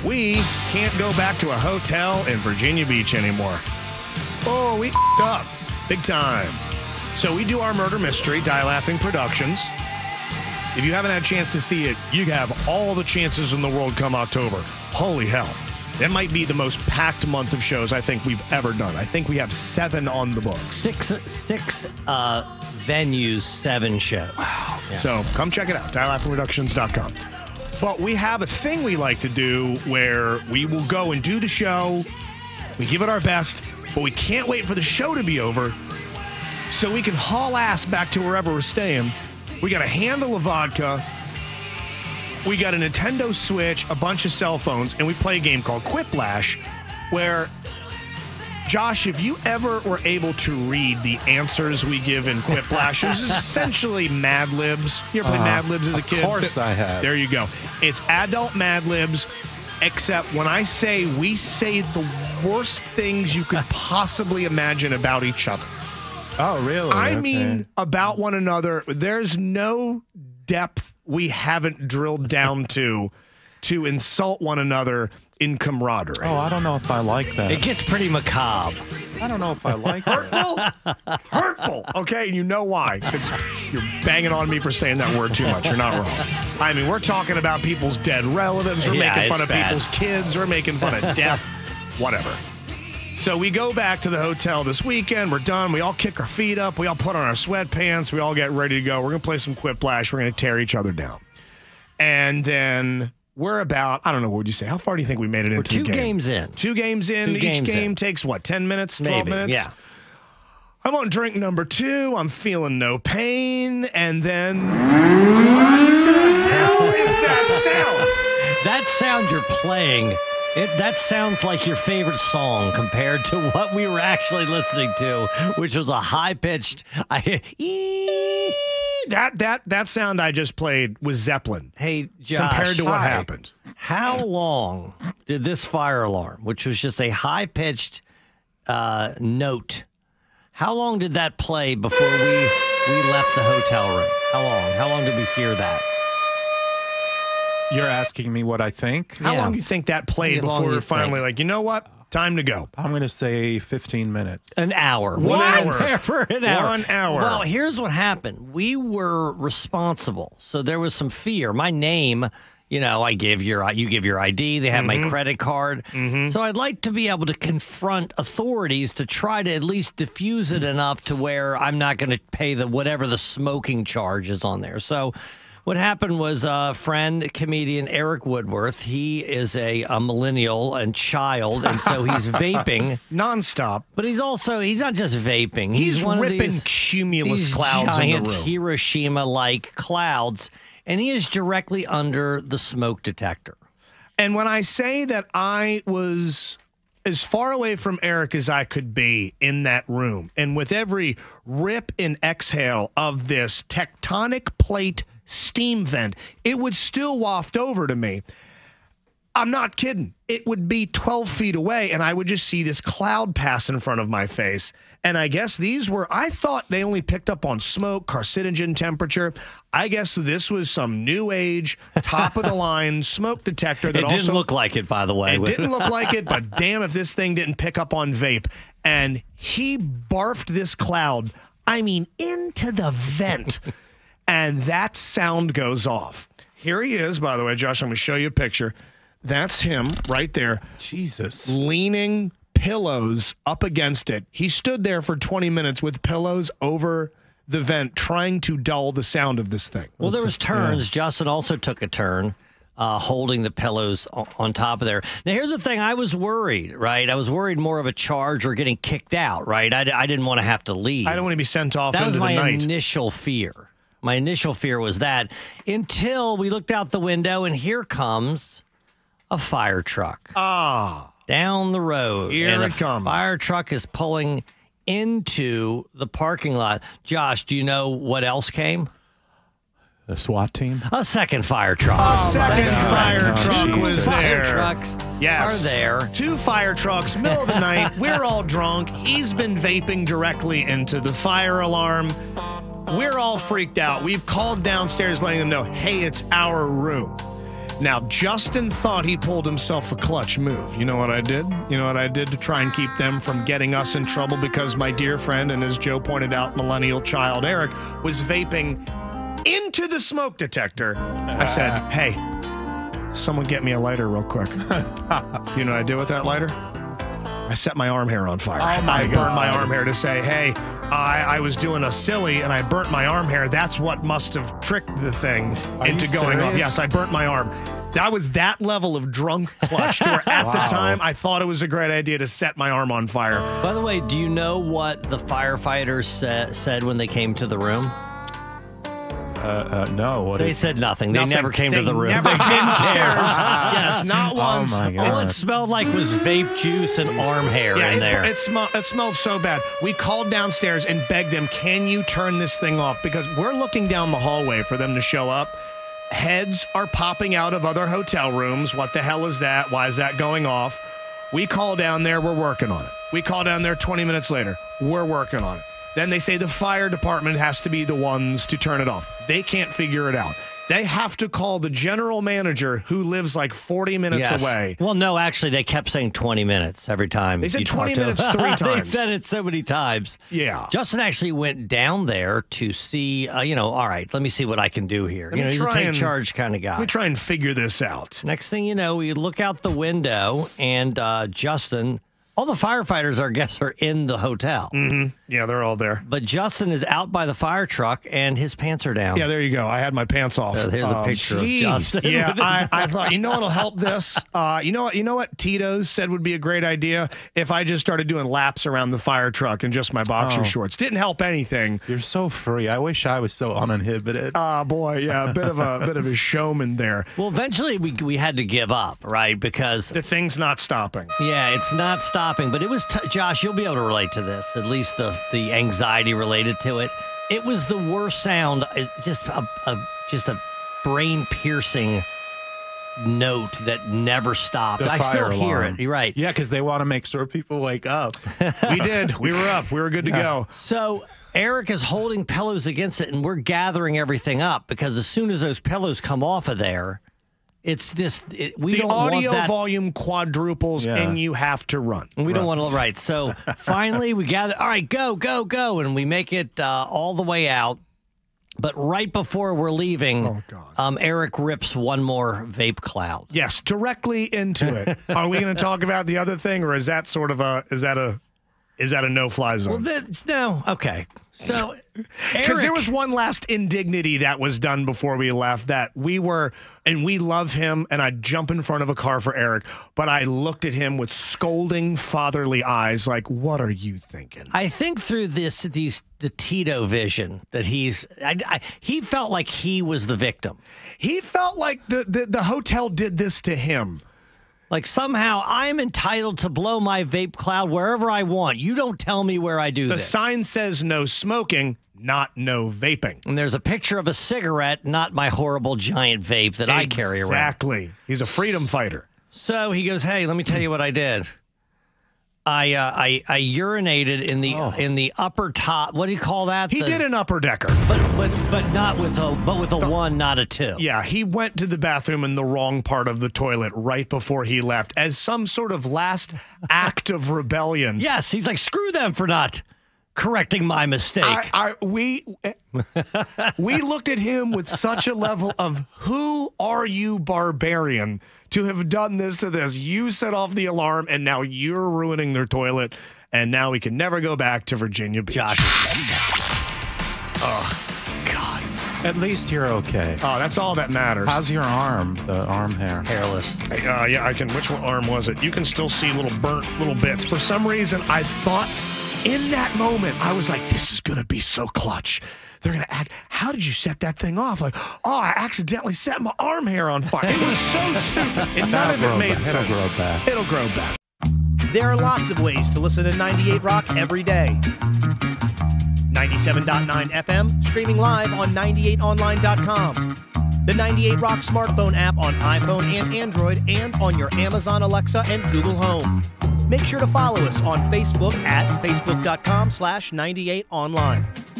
We can't go back to a hotel in Virginia Beach anymore. Oh, we up big time. So we do our murder mystery, Die Laughing Productions. If you haven't had a chance to see it, you have all the chances in the world come October. Holy hell. That might be the most packed month of shows I think we've ever done. I think we have 7 on the books. Six venues, 7 shows. Wow. Yeah. So come check it out, dielaughingproductions.com. But we have a thing we like to do where we will go and do the show. We give it our best, but we can't wait for the show to be over so we can haul ass back to wherever we're staying. We got a handle of vodka. We got a Nintendo Switch, a bunch of cell phones, and we play a game called Quiplash where, Josh, if you ever were able to read the answers we give in Quiplash, it's essentially Mad Libs. You ever play Mad Libs as a kid? Of course I have. There you go. It's adult Mad Libs, except when I say we say the worst things you could possibly imagine about each other. Oh, really? I mean about one another. There's no depth we haven't drilled down to insult one another in camaraderie. Oh, I don't know if I like that. It gets pretty macabre. I don't know if I like that. Hurtful. Okay, and you know why. Because you're banging on me for saying that word too much. You're not wrong. I mean, we're talking about people's dead relatives. We're making fun of people's kids. We're making fun of death. Whatever. So we go back to the hotel this weekend. We're done. We all kick our feet up. We all put on our sweatpants. We all get ready to go. We're going to play some Quiplash. We're going to tear each other down. And then we're about, I don't know, what would you say? How far do you think we made it into the game? 2 games in. 2 games in. Each game takes, what, 10 minutes, 12 minutes? Yeah. I'm on drink number 2. I'm feeling no pain. And then, what the hell is that sound? That sound you're playing, that sounds like your favorite song compared to what we were actually listening to, which was a high-pitched... That sound I just played was Zeppelin. Hey, Josh. Compared to what happened. How long did this fire alarm, which was just a high-pitched note, how long did that play before we left the hotel room? How long? How long did we hear that? You're asking me what I think? How long do you think that played before we were finally like, you know what? Time to go. I'm going to say 15 minutes. An hour. 1 hour. For an hour. 1 hour. Well, here's what happened. We were responsible. So there was some fear. My name, you give your ID. They have my credit card. So I'd like to be able to confront authorities to try to at least diffuse it enough to where I'm not going to pay whatever the smoking charge is on there. So what happened was a friend, comedian Eric Woodworth, he is a millennial and child, and so he's vaping. Nonstop. But he's not just vaping. He's one ripping of these cumulus clouds in giant the room. Hiroshima-like clouds, and he is directly under the smoke detector. And when I say that I was as far away from Eric as I could be in that room, and with every rip and exhale of this tectonic plate steam vent, it would still waft over to me. I'm not kidding. It would be 12 feet away, and I would just see this cloud pass in front of my face. And I guess I thought they only picked up on smoke, carcinogen temperature. I guess this was some new age, top of the line smoke detector. That it didn't look like it, by the way. It didn't look like it, but damn if this thing didn't pick up on vape. And he barfed this cloud, into the vent. And that sound goes off. Here he is, by the way, Josh. I'm going to show you a picture. That's him right there. Jesus. Leaning pillows up against it. He stood there for 20 minutes with pillows over the vent trying to dull the sound of this thing. Well, there was turns. Yeah. Justin also took a turn holding the pillows on top of there. Now, here's the thing. I was worried, right? I was worried more of a charge or getting kicked out, right? I didn't want to have to leave. I don't want to be sent off into the night. That was my initial fear. My initial fear was that until we looked out the window and here comes a fire truck. Down the road. Here it comes. Fire truck is pulling into the parking lot. Josh, do you know what else came? A SWAT team? A second fire truck. A second fire truck was there. Fire trucks are there. 2 fire trucks, middle of the night. We're all drunk. He's been vaping directly into the fire alarm. We're all freaked out. We've called downstairs letting them know, hey, it's our room. Now, Justin thought he pulled himself a clutch move. You know what I did? You know what I did to try and keep them from getting us in trouble? Because my dear friend, and as Joe pointed out, millennial child Eric, was vaping into the smoke detector. I said, hey, someone get me a lighter real quick. Do you know what I did with that lighter? I set my arm hair on fire. I burned my arm hair to say, hey, I was doing a silly and I burnt my arm hair. That's what must have tricked the thing into going off. Yes, I burnt my arm. That was that level of drunk clutch to where at the time I thought it was a great idea to set my arm on fire. By the way, do you know what the firefighters said when they came to the room? No. They said nothing. They never came to the room. Never came upstairs. Yes, not once. Oh, my God. All it smelled like was vape juice and arm hair in there. It smelled so bad. We called downstairs and begged them, can you turn this thing off? Because we're looking down the hallway for them to show up. Heads are popping out of other hotel rooms. What the hell is that? Why is that going off? We call down there. We're working on it. We call down there 20 minutes later. We're working on it. Then they say the fire department has to be the ones to turn it off. They can't figure it out. They have to call the general manager who lives like 40 minutes away. Well, no, actually, they kept saying 20 minutes every time. They said 20 minutes 3 times. They said it so many times. Yeah. Justin actually went down there to see, all right, let me see what I can do here. He's a take charge kind of guy. Let me try and figure this out. Next thing you know, we look out the window, and Justin... All the firefighters, I guess, are in the hotel. Mm-hmm. Yeah, they're all there. But Justin is out by the fire truck, and his pants are down. Yeah, there you go. I had my pants off. There's a picture of Justin. Yeah, I thought, you know what'll help this? You know what Tito's said would be a great idea? If I just started doing laps around the fire truck in just my boxer shorts. Didn't help anything. You're so free. I wish I was so uninhibited. Boy, yeah, a bit of a showman there. Well, eventually we had to give up, right? Because the thing's not stopping. Yeah, it's not stopping. But it was, Josh, you'll be able to relate to this, at least the anxiety related to it. It was the worst sound, just a brain-piercing note that never stopped. I still hear it. You're right. Yeah, because they want to make sure people wake up. We did. We were up. We were good to go. So Eric is holding pillows against it, and we're gathering everything up because as soon as those pillows come off of there, it's this. We don't want that. The audio volume quadruples, and you have to run. We don't want to. Right. So finally, we gather. All right, go, and we make it all the way out. But right before we're leaving, Eric rips one more vape cloud. Yes, directly into it. Are we going to talk about the other thing, or is that sort of a no-fly zone? Well, no. Okay. So, because there was one last indignity that was done before we left that we love him, and I'd jump in front of a car for Eric, but I looked at him with scolding fatherly eyes like, what are you thinking? I think through the Tito vision that he felt like he was the victim. He felt like the hotel did this to him. Like somehow I'm entitled to blow my vape cloud wherever I want. You don't tell me where I do this. The sign says no smoking, not no vaping. And there's a picture of a cigarette, not my horrible giant vape that I carry around. Exactly. He's a freedom fighter. So he goes, hey, let me tell you what I did. I urinated in the upper top. What do you call that? He did an upper decker, but not with a 1, not a 2. Yeah, he went to the bathroom in the wrong part of the toilet right before he left as some sort of last act of rebellion. Yes, he's like, screw them for not correcting my mistake. We looked at him with such a level of, who are you, barbarian, to have done this to this? You set off the alarm, and now you're ruining their toilet, and now we can never go back to Virginia Beach. Josh. Oh, God. At least you're okay. Oh, that's all that matters. How's your arm, the arm hair? Hairless. Yeah, I can. Which arm was it? You can still see little burnt little bits. For some reason, I thought in that moment, I was like, this is going to be so clutch. They're going to act, how did you set that thing off? Like, I accidentally set my arm hair on fire. It was so stupid. And none of it made sense. It'll grow back. It'll grow back. There are lots of ways to listen to 98 Rock every day. 97.9 FM, streaming live on 98online.com. The 98 Rock smartphone app on iPhone and Android, and on your Amazon Alexa and Google Home. Make sure to follow us on Facebook at facebook.com/98online.